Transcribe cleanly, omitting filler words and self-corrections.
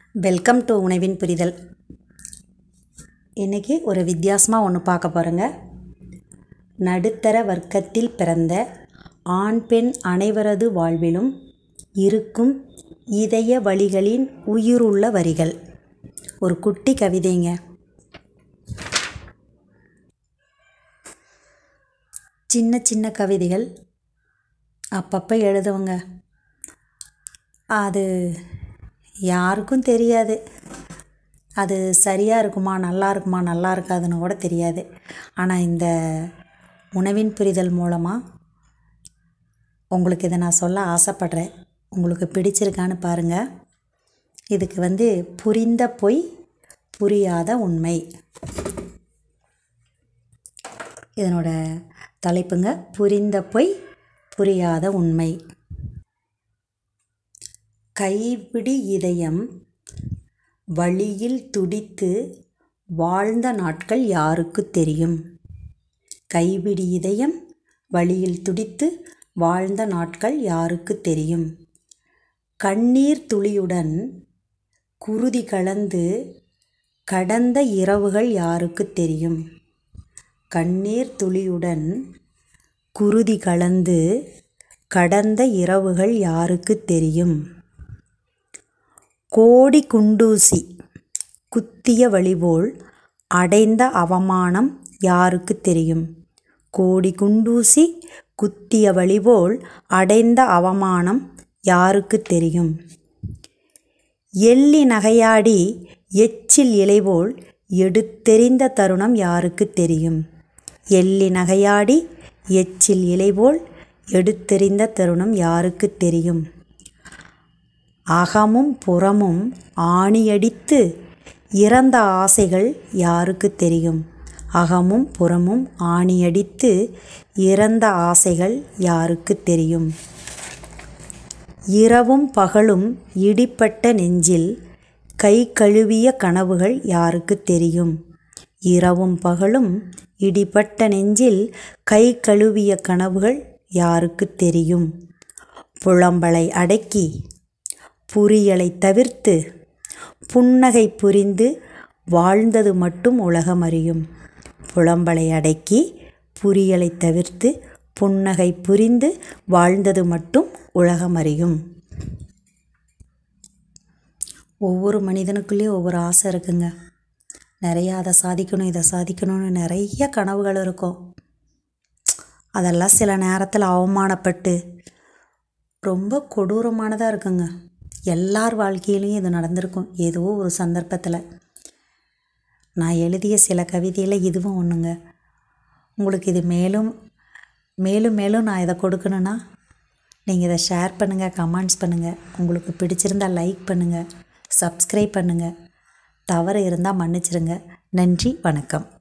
Welcome to உணவின் புரிதல். இன்றைக்கி ஒரு வித்தியாசமாக ஒன்று பார்க்க போகிறோங்க. நடுத்தர வர்க்கத்தில் பிறந்த ஆண் பெண் அனைவரது வாழ்விலும் இருக்கும் இதய வழிகளின் உயிருள்ள வரிகள். ஒரு குட்டி கவிதைங்க. சின்ன சின்ன கவிதைகள் அப்பப்போ எழுதுவங்க. அது யாருக்கும் தெரியாது. அது சரியாக இருக்குமா, நல்லா இருக்காதுன்னு கூட தெரியாது. ஆனால் இந்த உணவின் புரிதல் மூலமாக உங்களுக்கு இதை நான் சொல்ல ஆசைப்படுறேன். உங்களுக்கு பிடிச்சிருக்கான்னு பாருங்கள். இதுக்கு புரிந்த பொய் புரியாத உண்மை. இதனோட தலைப்புங்க, புரிந்த பொய் புரியாத உண்மை. கைப்பிடி இதயம் வழியில் துடித்து வாழ்ந்த நாட்கள் யாருக்கு தெரியும்? கைப்பிடி இதயம் வழியில் துடித்து வாழ்ந்த நாட்கள் யாருக்கு தெரியும்? கண்ணீர் துளியுடன் குருதி கலந்து கடந்த இரவுகள் யாருக்கு தெரியும்? கண்ணீர் துளியுடன் குருதி கலந்து கடந்த இரவுகள் யாருக்கு தெரியும்? கோடி குண்டூசி குத்திய வழிபோல் அடைந்த அவமானம் யாருக்கு தெரியும்? கோடி குண்டூசி குத்திய வழிபோல் அடைந்த அவமானம் யாருக்கு தெரியும்? எள்ளி நகையாடி எச்சில் இலைபோல் எடுத்தெறிந்த தருணம் யாருக்கு தெரியும்? எள்ளி நகையாடி எச்சில் இலைபோல் எடுத்தெறிந்த தருணம் யாருக்கு தெரியும்? அகமும் புறமும் ஆணியடித்து இறந்த ஆசைகள் யாருக்கு தெரியும்? அகமும் புறமும் ஆணியடித்து இறந்த ஆசைகள் யாருக்கு தெரியும்? இரவும் பகலும் இடிப்பட்ட நெஞ்சில் கை கழுவிய கனவுகள் யாருக்கு தெரியும்? இரவும் பகலும் இடிப்பட்ட நெஞ்சில் கை கழுவிய கனவுகள் யாருக்கு தெரியும்? புலம்பலை அடக்கி புரியலை தவிர்த்து புன்னகை புரிந்து வாழ்ந்தது மட்டும் உலகம் அறியும். புலம்பலை அடக்கி புரியலை தவிர்த்து புன்னகை புரிந்து வாழ்ந்தது மட்டும் உலகம் அறியும். ஒவ்வொரு மனிதனுக்குள்ளேயும் ஒவ்வொரு ஆசை இருக்குங்க. நிறையா அதை சாதிக்கணும் இதை சாதிக்கணும்னு நிறைய கனவுகள் இருக்கும். அதெல்லாம் சில நேரத்தில் அவமானப்பட்டு ரொம்ப கொடூரமானதாக இருக்குங்க. எல்லார் வாழ்க்கையிலையும் இது நடந்திருக்கும் ஏதோ ஒரு சந்தர்ப்பத்தில். நான் எழுதிய சில கவிதையில் இதுவும் ஒன்றுங்க. உங்களுக்கு இது மேலும் மேலும் மேலும் நான் இதை கொடுக்கணுன்னா நீங்கள் இதை ஷேர் பண்ணுங்கள், கமெண்ட்ஸ் பண்ணுங்கள். உங்களுக்கு பிடிச்சிருந்தால் லைக் பண்ணுங்கள், சப்ஸ்கிரைப் பண்ணுங்கள். தவறு இருந்தால் மன்னிச்சிருங்க. நன்றி, வணக்கம்.